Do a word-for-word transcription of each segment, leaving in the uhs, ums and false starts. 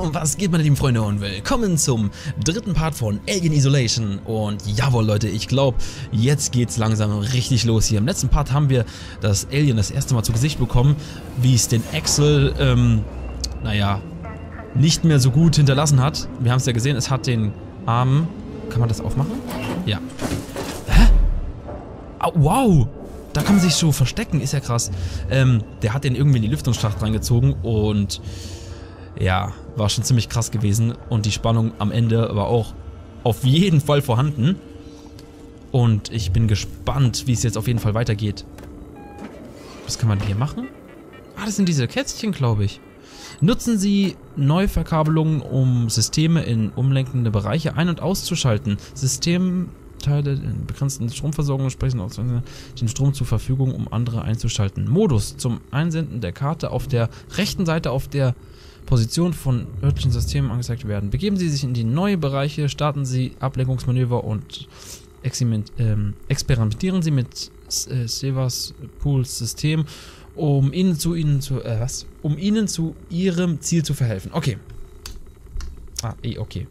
Und was geht, meine lieben Freunde, und willkommen zum dritten Part von Alien Isolation. Und jawohl, Leute, ich glaube, jetzt geht's langsam richtig los hier. Im letzten Part haben wir das Alien das erste Mal zu Gesicht bekommen, wie es den Axel, ähm, naja, nicht mehr so gut hinterlassen hat. Wir haben es ja gesehen, es hat den Arm... Kann man das aufmachen? Ja. Hä? Oh, wow! Da kann man sich so verstecken, ist ja krass. Ähm, der hat den irgendwie in die Lüftungsschacht reingezogen und... Ja, war schon ziemlich krass gewesen. Und die Spannung am Ende war auch auf jeden Fall vorhanden. Und ich bin gespannt, wie es jetzt auf jeden Fall weitergeht. Was kann man hier machen? Ah, das sind diese Kätzchen, glaube ich. Nutzen Sie Neuverkabelungen, um Systeme in umlenkende Bereiche ein- und auszuschalten. Systemteile in begrenzten Stromversorgung sprechen aus den Strom zur Verfügung, um andere einzuschalten. Modus zum Einsenden der Karte auf der rechten Seite auf der Position von örtlichen Systemen angezeigt werden. Begeben Sie sich in die neuen Bereiche, starten Sie Ablenkungsmanöver und ähm, experimentieren Sie mit äh, Severs Pools System, um Ihnen zu Ihnen zu äh, was? Um Ihnen zu Ihrem Ziel zu verhelfen. Okay. Ah, eh, okay.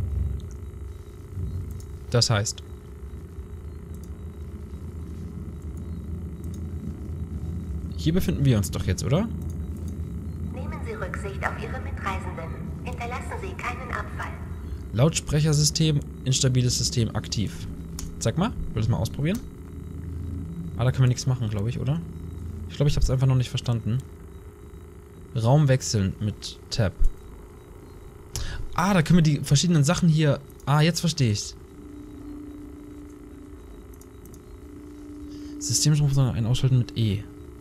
Das heißt. Hier befinden wir uns doch jetzt, oder? Rücksicht auf Ihre Mitreisenden. Hinterlassen Sie keinen Abfall. Lautsprechersystem, instabiles System aktiv. Zeig mal, will das mal ausprobieren? Ah, da können wir nichts machen, glaube ich, oder? Ich glaube, ich habe es einfach noch nicht verstanden. Raum wechseln mit Tab. Ah, da können wir die verschiedenen Sachen hier... Ah, jetzt verstehe ich's. Systemstrom ein Ausschalten mit E.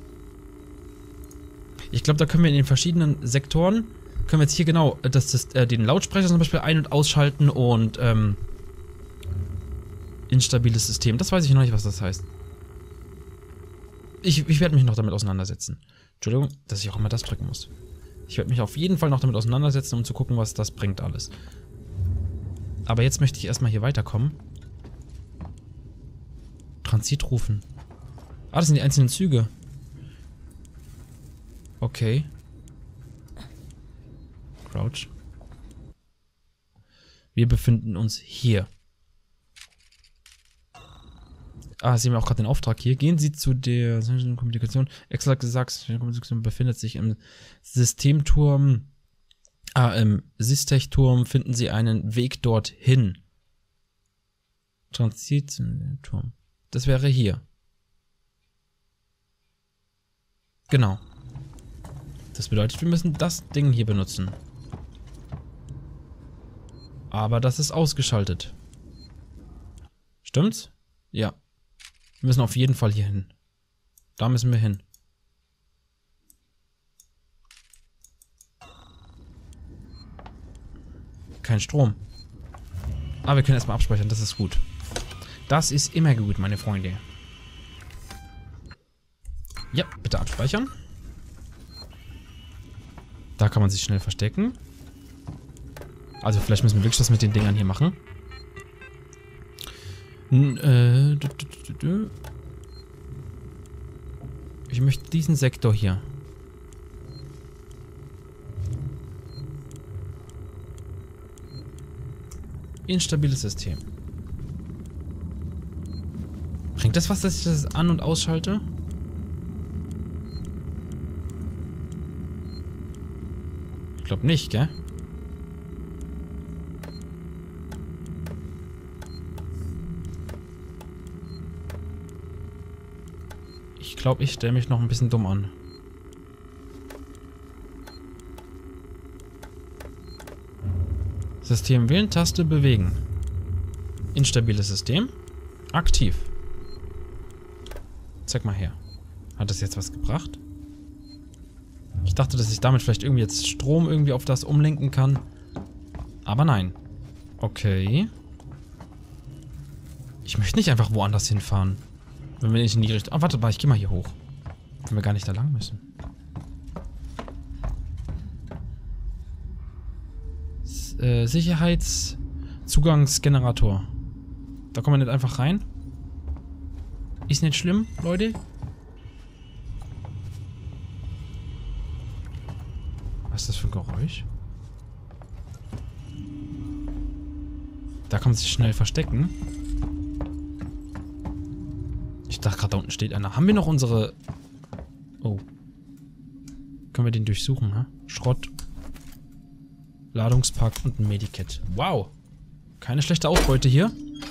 Ich glaube, da können wir in den verschiedenen Sektoren, können wir jetzt hier genau das, das, äh, den Lautsprecher zum Beispiel ein- und ausschalten und ähm, instabiles System. Das weiß ich noch nicht, was das heißt. Ich, ich werde mich noch damit auseinandersetzen. Entschuldigung, dass ich auch immer das drücken muss. Ich werde mich auf jeden Fall noch damit auseinandersetzen, um zu gucken, was das bringt alles. Aber jetzt möchte ich erstmal hier weiterkommen. Transit rufen. Ah, das sind die einzelnen Züge. Okay. Crouch. Wir befinden uns hier. Ah, Sie haben auch gerade den Auftrag hier. Gehen Sie zu der Kommunikation. Axel hat gesagt, die Kommunikation befindet sich im Systemturm. Ah, im Systech-Turm finden Sie einen Weg dorthin. Transitturm. Das wäre hier. Genau. Das bedeutet, wir müssen das Ding hier benutzen. Aber das ist ausgeschaltet. Stimmt's? Ja. Wir müssen auf jeden Fall hier hin. Da müssen wir hin. Kein Strom. Aber wir können erstmal abspeichern, das ist gut. Das ist immer gut, meine Freunde. Ja, bitte abspeichern. Da kann man sich schnell verstecken. Also vielleicht müssen wir wirklich was mit den Dingern hier machen. N äh, ich möchte diesen Sektor hier. Instabiles System. Bringt das was, dass ich das an- und ausschalte? Ich glaube nicht, gell? Ich glaube, ich stelle mich noch ein bisschen dumm an. System wählen, Taste bewegen. Instabiles System. Aktiv. Zeig mal her. Hat das jetzt was gebracht? Ich dachte, dass ich damit vielleicht irgendwie jetzt Strom irgendwie auf das umlenken kann. Aber nein. Okay. Ich möchte nicht einfach woanders hinfahren. Wenn wir nicht in die Richtung... Ah, warte mal, ich gehe mal hier hoch. Wenn wir gar nicht da lang müssen. S äh, Sicherheitszugangsgenerator. Da kommen wir nicht einfach rein. Ist nicht schlimm, Leute. Was ist das für ein Geräusch? Da kann man sich schnell verstecken. Ich dachte gerade, da unten steht einer. Haben wir noch unsere... Oh. Können wir den durchsuchen, ha? Schrott. Ladungspack und ein Medikit. Wow. Keine schlechte Ausbeute hier.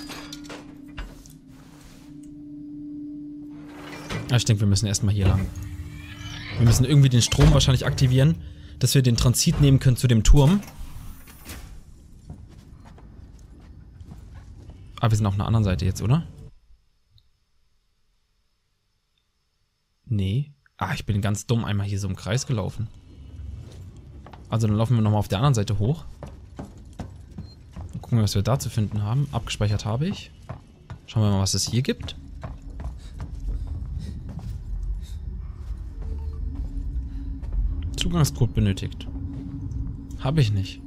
Ja, ich denke, wir müssen erstmal hier lang. Wir müssen irgendwie den Strom wahrscheinlich aktivieren, dass wir den Transit nehmen können zu dem Turm. Aber wir sind auf einer anderen Seite jetzt, oder? Nee. Ah, ich bin ganz dumm einmal hier so im Kreis gelaufen. Also dann laufen wir nochmal auf der anderen Seite hoch. Und gucken, was wir da zu finden haben. Abgespeichert habe ich. Schauen wir mal, was es hier gibt. Zugangscode benötigt. Habe ich nicht.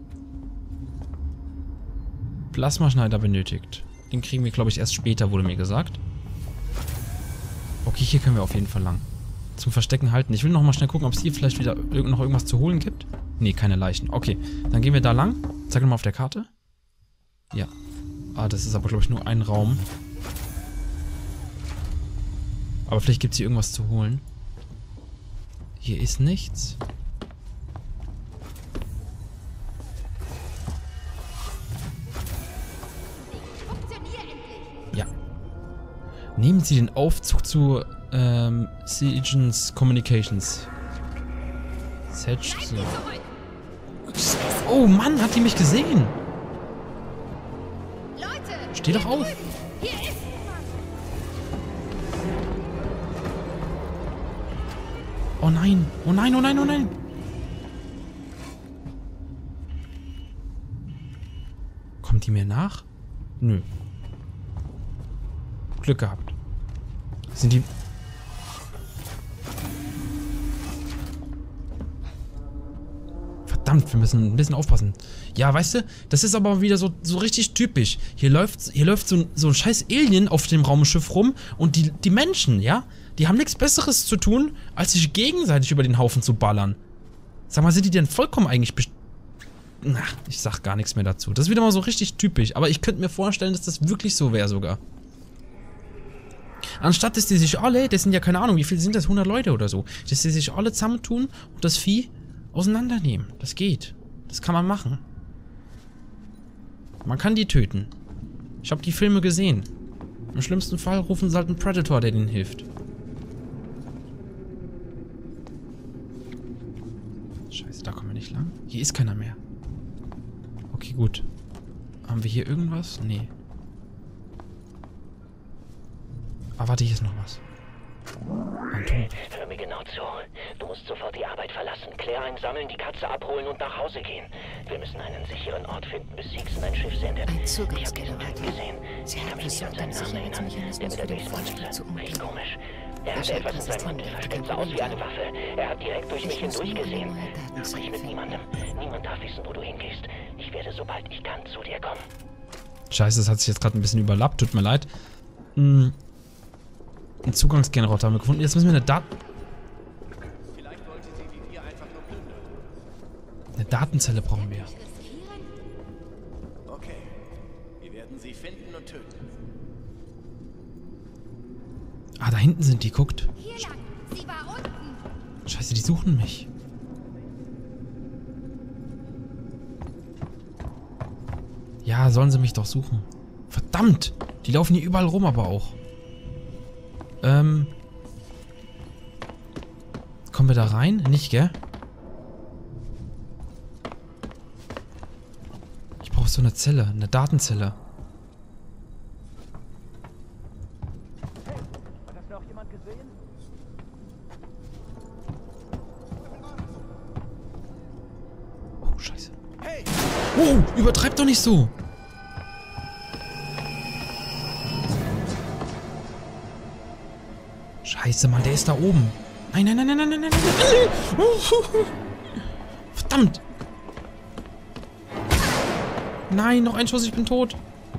Plasmaschneider benötigt. Den kriegen wir, glaube ich, erst später, wurde mir gesagt. Okay, hier können wir auf jeden Fall lang. Zum Verstecken halten. Ich will noch mal schnell gucken, ob es hier vielleicht wieder noch irgendwas zu holen gibt. Nee, keine Leichen. Okay, dann gehen wir da lang. Zeig mal auf der Karte. Ja. Ah, das ist aber, glaube ich, nur ein Raum. Aber vielleicht gibt es hier irgendwas zu holen. Hier ist nichts. Ja. Nehmen Sie den Aufzug zu ähm, Seagens Communications. Sedge. Oh Mann, hat die mich gesehen? Steh doch auf. Oh nein, oh nein, oh nein, oh nein. Kommt die mir nach? Nö. Glück gehabt. Sind die... Verdammt, wir müssen ein bisschen aufpassen. Ja, weißt du, das ist aber wieder so, so richtig typisch. Hier läuft, hier läuft so, ein, so ein scheiß Alien auf dem Raumschiff rum und die, die Menschen, ja, die haben nichts Besseres zu tun, als sich gegenseitig über den Haufen zu ballern. Sag mal, sind die denn vollkommen eigentlich best... Na, ich sag gar nichts mehr dazu. Das ist wieder mal so richtig typisch. Aber ich könnte mir vorstellen, dass das wirklich so wäre sogar. Anstatt, dass die sich alle, das sind ja keine Ahnung, wie viel sind das, hundert Leute oder so, dass die sich alle zusammentun und das Vieh auseinandernehmen. Das geht. Das kann man machen. Man kann die töten. Ich habe die Filme gesehen. Im schlimmsten Fall rufen sie halt einen Predator, der denen hilft. Scheiße, da kommen wir nicht lang. Hier ist keiner mehr. Okay, gut. Haben wir hier irgendwas? Nee. Ah, warte, hier ist noch was. Hör mir genau zu. Du musst sofort die Arbeit verlassen. Claire einsammeln, die Katze abholen und nach Hause gehen. Wir müssen einen sicheren Ort finden, bis Sixon ein Schiff sendet. Ein Ich habe diesen Zugangsgenerator. Typen gesehen. Sie Ich kann haben mich nicht an versucht, einen seinen Namen erinnern. Der Sicherheitsmechanismus mit für der den Vorstand zu Baseballmütze. umgehen. Riecht komisch. Er Der hat etwas in seinem Chefpräsident Mund wird versteckt, kein sah aus wie eine Problem Waffe. Er hat direkt durch Ich mich muss hindurch nur gesehen. neue Daten Sprich mit sichern. niemandem. Niemand darf wissen, wo du hingehst. Ich werde, sobald ich kann, zu dir kommen. Scheiße, das hat sich jetzt gerade ein bisschen überlappt. Tut mir leid. Hm. Einen Zugangsgenerator haben wir gefunden. Jetzt müssen wir eine Dat... Eine Datenzelle brauchen wir. Okay. Wir werden sie finden und töten. Ah, da hinten sind die. Guckt. Hier lang. Sie war unten. Scheiße, die suchen mich. Ja, sollen sie mich doch suchen. Verdammt! Die laufen hier überall rum, aber auch. Ähm... Kommen wir da rein? Nicht, gell? Ich brauche so eine Zelle, eine Datenzelle. Oh, scheiße. Oh, übertreib doch nicht so! Scheiße, Mann, der ist da oben. Nein, nein, nein, nein, nein, nein, nein, nein. Verdammt! Nein, noch ein Schuss, ich bin tot.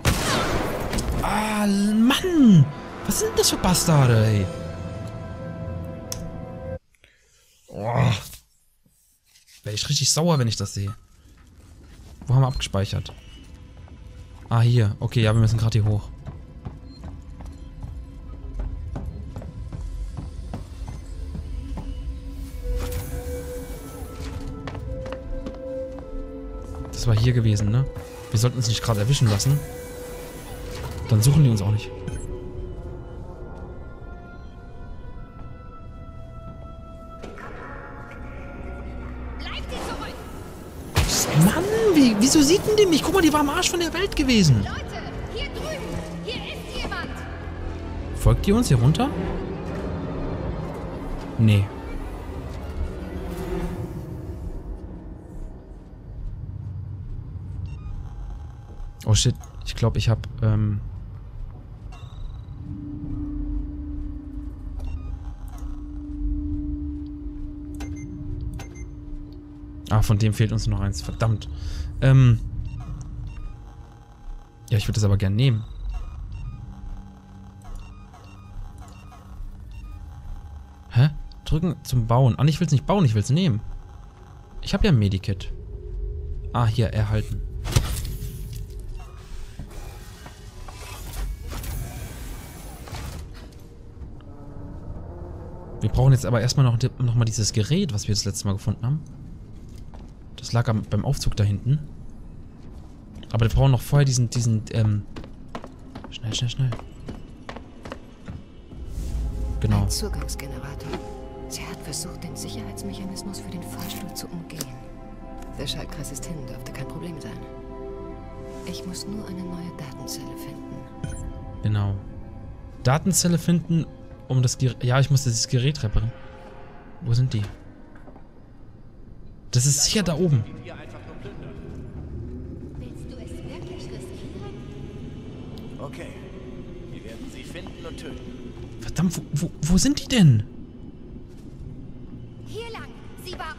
Ah, Mann! Was sind das für Bastarde, ey? Oh. Wäre ich richtig sauer, wenn ich das sehe. Wo haben wir abgespeichert? Ah, hier. Okay, ja, wir müssen gerade hier hoch. Das war hier gewesen, ne? Wir sollten uns nicht gerade erwischen lassen. Dann suchen die uns auch nicht. Bleibt sie zurück! Mann, wie, wieso sieht denn die mich? Guck mal, die war am Arsch von der Welt gewesen. Leute, hier drüben! Hier ist jemand! Folgt die uns hier runter? Nee. Oh shit, ich glaube, ich habe ähm Ah, von dem fehlt uns noch eins. Verdammt. Ähm ja, ich würde das aber gern nehmen. Hä? Drücken zum Bauen. Ah, ich will es nicht bauen, ich will es nehmen. Ich habe ja ein Medikit. Ah, hier, erhalten. Wir brauchen jetzt aber erstmal noch, noch mal dieses Gerät, was wir das letzte Mal gefunden haben. Das lag am, beim Aufzug da hinten. Aber wir brauchen noch vorher diesen, diesen, ähm... Schnell, schnell, schnell. Genau. Ein Zugangsgenerator. Sie hat versucht, den Sicherheitsmechanismus für den Fahrstuhl zu umgehen. Der Schaltkreis ist hin, dürfte kein Problem sein. Ich muss nur eine neue Datenzelle finden. Genau. Datenzelle finden, um das Gerät... Ja, ich muss dieses Gerät reparieren. Wo sind die? Das ist sicher da oben. Willst du es wirklich riskieren? Okay. Wir werden sie finden und töten. Verdammt, wo, wo, wo sind die denn? Hier lang! Sie war...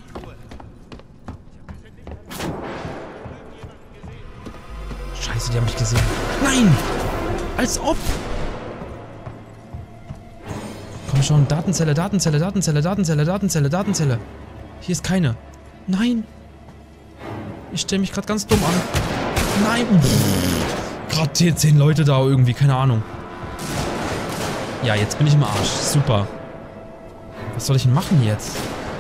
Scheiße, die haben mich gesehen. Nein! Als ob! Komm schon, Datenzelle, Datenzelle, Datenzelle, Datenzelle, Datenzelle, Datenzelle. Hier ist keine. Nein! Ich stelle mich gerade ganz dumm an. Nein! Gerade zehn Leute da irgendwie, keine Ahnung. Ja, jetzt bin ich im Arsch. Super. Was soll ich denn machen jetzt?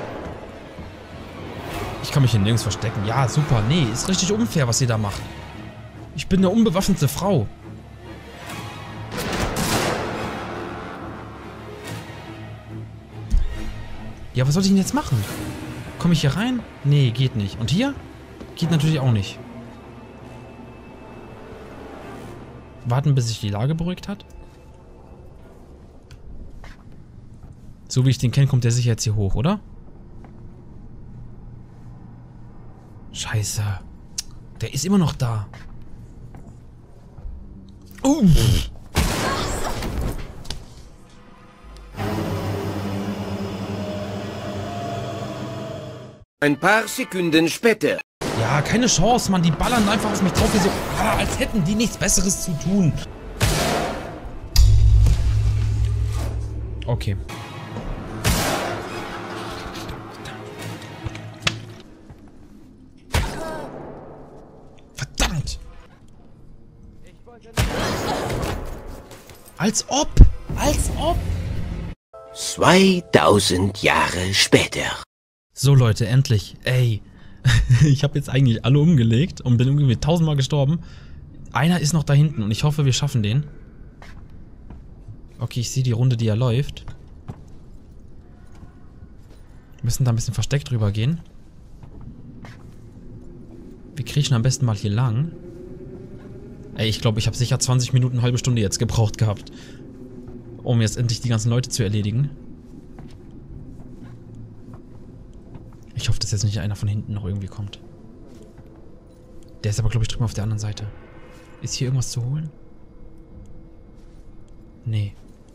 Ich kann mich hier nirgends verstecken. Ja, super. Nee, ist richtig unfair, was sie da macht. Ich bin eine unbewaffnete Frau. Ja, was soll ich denn jetzt machen? Komme ich hier rein? Nee, geht nicht. Und hier? Geht natürlich auch nicht. Warten, bis sich die Lage beruhigt hat. So wie ich den kenne, kommt der sicher jetzt hier hoch, oder? Scheiße. Der ist immer noch da. Oh. Ein paar Sekunden später. Ja, keine Chance, Mann. Die ballern einfach auf mich drauf, wie so, ah, als hätten die nichts Besseres zu tun. Okay. Verdammt! Als ob! Als ob! zweitausend Jahre später. So Leute, endlich. Ey. Ich habe jetzt eigentlich alle umgelegt und bin irgendwie tausendmal gestorben. Einer ist noch da hinten und ich hoffe, wir schaffen den. Okay, ich sehe die Runde, die er läuft. Wir müssen da ein bisschen versteckt drüber gehen. Wir kriechen am besten mal hier lang. Ey, ich glaube, ich habe sicher zwanzig Minuten, eine halbe Stunde jetzt gebraucht gehabt, um jetzt endlich die ganzen Leute zu erledigen. Ich hoffe, dass jetzt nicht einer von hinten noch irgendwie kommt. Der ist aber, glaube ich, drüben auf der anderen Seite. Ist hier irgendwas zu holen? Nee.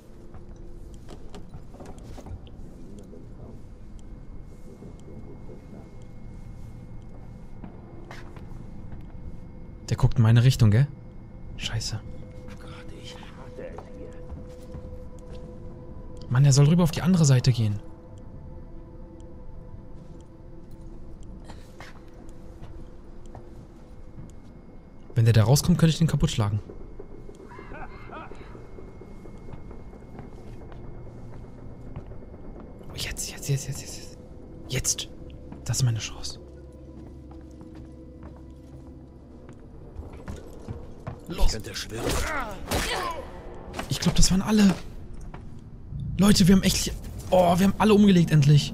Der guckt in meine Richtung, gell? Scheiße. Mann, der soll rüber auf die andere Seite gehen. Wenn Wenn der da rauskommt, könnte ich den kaputt schlagen. Jetzt, jetzt, jetzt, jetzt, jetzt. Jetzt. Das ist meine Chance. Los. Ich könnte schwören. Ich glaube, das waren alle. Leute, wir haben echt... Oh, wir haben alle umgelegt endlich.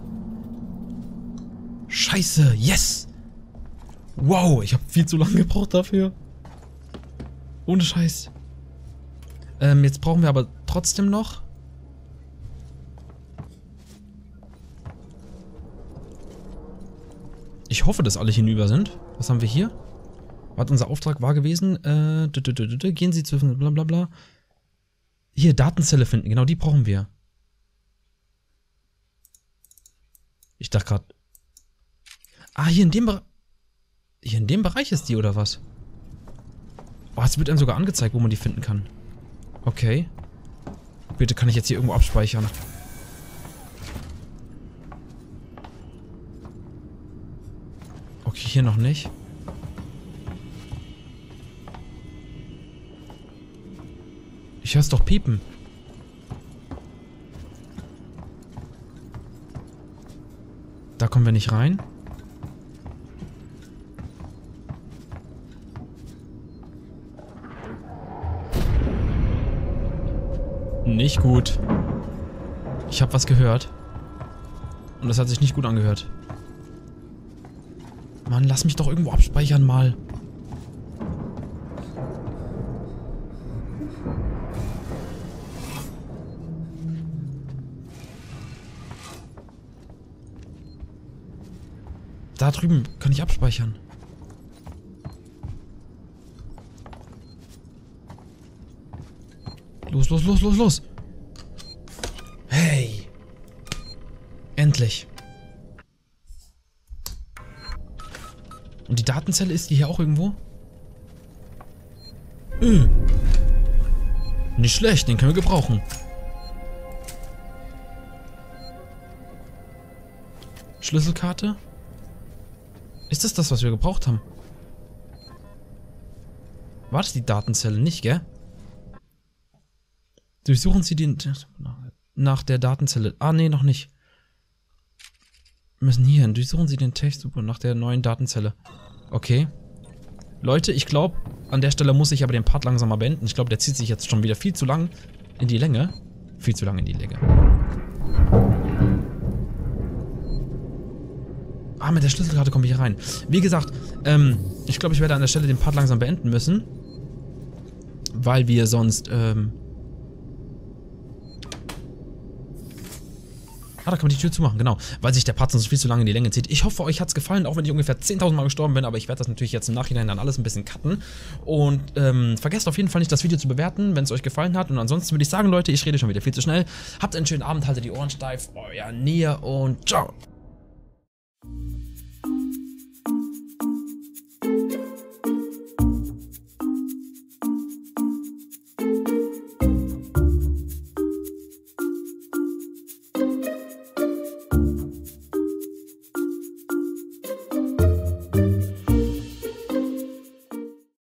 Scheiße. Yes. Wow, ich habe viel zu lange gebraucht dafür. Ohne Scheiß. Ähm, jetzt brauchen wir aber trotzdem noch... Ich hoffe, dass alle hinüber sind. Was haben wir hier? Was unser Auftrag war gewesen? Äh, d -d -d -d -d gehen Sie zu... Blablabla. Bla. Hier, Datenzelle finden. Genau, die brauchen wir. Ich dachte gerade... Ah, hier in dem Bereich... Hier in dem Bereich ist die, oder was? Oh, es wird einem sogar angezeigt, wo man die finden kann. Okay. Bitte kann ich jetzt hier irgendwo abspeichern. Okay, hier noch nicht. Ich hör's doch piepen. Da kommen wir nicht rein. Nicht gut. Ich habe was gehört. Und das hat sich nicht gut angehört. Mann, lass mich doch irgendwo abspeichern mal. Da drüben kann ich abspeichern. Los, los, los, los, los. Hey. Endlich. Und die Datenzelle ist die hier auch irgendwo? Äh. Nicht schlecht, den können wir gebrauchen. Schlüsselkarte? Ist das das, was wir gebraucht haben? War das die Datenzelle nicht, gell? Durchsuchen Sie den... Nach der Datenzelle. Ah, nee, noch nicht. Wir müssen hier hin. Durchsuchen Sie den Text nach der neuen Datenzelle. Okay. Leute, ich glaube, an der Stelle muss ich aber den Part langsam mal beenden. Ich glaube, der zieht sich jetzt schon wieder viel zu lang in die Länge. Viel zu lang in die Länge. Ah, mit der Schlüsselkarte komme ich hier rein. Wie gesagt, ähm, ich glaube, ich werde an der Stelle den Part langsam beenden müssen. Weil wir sonst, ähm... Ah, da kann man die Tür zumachen, genau. Weil sich der Part sonst viel zu lange in die Länge zieht. Ich hoffe, euch hat es gefallen, auch wenn ich ungefähr zehntausend Mal gestorben bin. Aber ich werde das natürlich jetzt im Nachhinein dann alles ein bisschen cutten. Und ähm, vergesst auf jeden Fall nicht, das Video zu bewerten, wenn es euch gefallen hat. Und ansonsten würde ich sagen, Leute, ich rede schon wieder viel zu schnell. Habt einen schönen Abend, haltet die Ohren steif. Euer Nia und ciao.